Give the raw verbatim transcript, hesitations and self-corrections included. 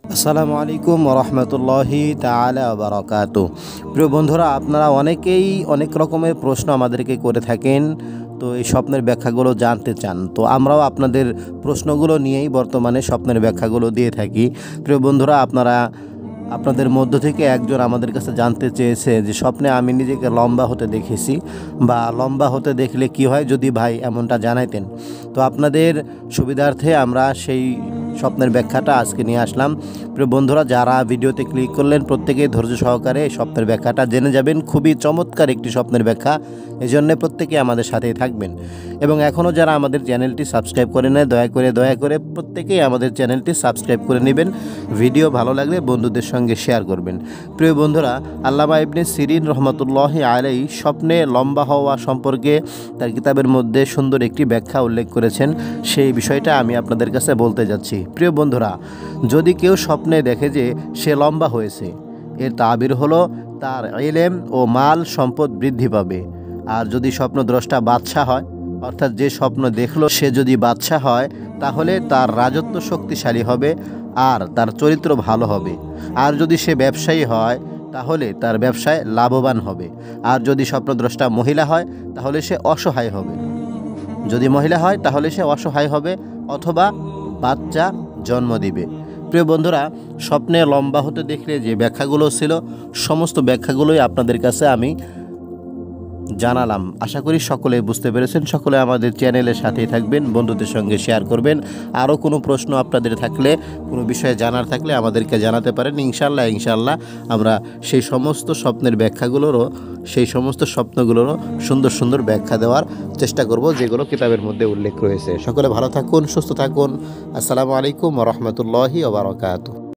আসসালামু আলাইকুম ওরহমতুল্লাহি তাআলা ওয়া বারাকাতু। প্রিয় বন্ধুরা, আপনারা অনেকেই অনেক রকমের প্রশ্ন আমাদেরকে করে থাকেন, তো এই স্বপ্নের ব্যাখ্যাগুলো জানতে চান। তো আমরাও আপনাদের প্রশ্নগুলো নিয়েই বর্তমানে স্বপ্নের ব্যাখ্যাগুলো দিয়ে থাকি। প্রিয় বন্ধুরা, আপনারা আপনাদের মধ্য থেকে একজন আমাদের কাছে জানতে চেয়েছে যে স্বপ্নে আমি নিজেকে লম্বা হতে দেখেছি, বা লম্বা হতে দেখলে কি হয় যদি ভাই এমনটা জানাইতেন। তো আপনাদের সুবিধার্থে আমরা সেই স্বপ্নের ব্যাখ্যাটা আজকে নিয়ে আসলাম। প্রিয় বন্ধুরা, যারা ভিডিওতে ক্লিক করলেন প্রত্যেকেই ধৈর্য সহকারে এই স্বপ্নের ব্যাখ্যাটা জেনে যাবেন। খুবই চমৎকার একটি স্বপ্নের ব্যাখ্যা, এই জন্যে প্রত্যেকেই আমাদের সাথেই থাকবেন। এবং এখনও যারা আমাদের চ্যানেলটি সাবস্ক্রাইব করে নেয়, দয়া করে দয়া করে প্রত্যেকেই আমাদের চ্যানেলটি সাবস্ক্রাইব করে নেবেন। ভিডিও ভালো লাগলে বন্ধুদের সঙ্গে শেয়ার করবেন। প্রিয় বন্ধুরা, আল্লামা ইবনে সিরিন রহমতুল্লাহি আলাইহি স্বপ্নে লম্বা হওয়া সম্পর্কে তার কিতাবের মধ্যে সুন্দর একটি ব্যাখ্যা উল্লেখ করেছেন। সেই বিষয়টা আমি আপনাদের কাছে বলতে যাচ্ছি। প্রিয় বন্ধুরা, যদি কেউ স্বপ্নে দেখে যে সে লম্বা হয়েছে, এর তাবির হলো তার ইলম ও মাল সম্পদ বৃদ্ধি পাবে। আর যদি স্বপ্নদ্রষ্টা বাদশাহ হয়, অর্থাৎ যে স্বপ্ন দেখলো সে যদি বাদশাহ হয়, তাহলে তার রাজত্ব শক্তিশালী হবে আর তার চরিত্র ভালো হবে। আর যদি সে ব্যবসায়ী হয়, তাহলে তার ব্যবসায় লাভবান হবে। আর যদি স্বপ্নদ্রষ্টা মহিলা হয়, তাহলে সে অসহায় হবে। যদি মহিলা হয় তাহলে সে অসহায় হবে অথবা বাচ্চা জন্ম দিবে। প্রিয় বন্ধুরা, স্বপ্নে লম্বা হতে দেখলে যে ব্যাখ্যাগুলো ছিল, সমস্ত ব্যাখ্যাগুলোই আপনাদের কাছে আমি জানালাম। আশা করি সকলে বুঝতে পেরেছেন। সকলে আমাদের চ্যানেলের সাথেই থাকবেন, বন্ধুদের সঙ্গে শেয়ার করবেন। আরও কোনো প্রশ্ন আপনাদের থাকলে, কোনো বিষয়ে জানার থাকলে আমাদেরকে জানাতে পারেন। ইনশাল্লাহ ইনশাল্লাহ আমরা সেই সমস্ত স্বপ্নের ব্যাখ্যাগুলোরও সেই সমস্ত স্বপ্নগুলোরও সুন্দর সুন্দর ব্যাখ্যা দেওয়ার চেষ্টা করব, যেগুলো কিতাবের মধ্যে উল্লেখ রয়েছে। সকলে ভালো থাকুন, সুস্থ থাকুন। আসসালামু আলাইকুম ওয়া রাহমাতুল্লাহি ওয়া বারাকাতুহু।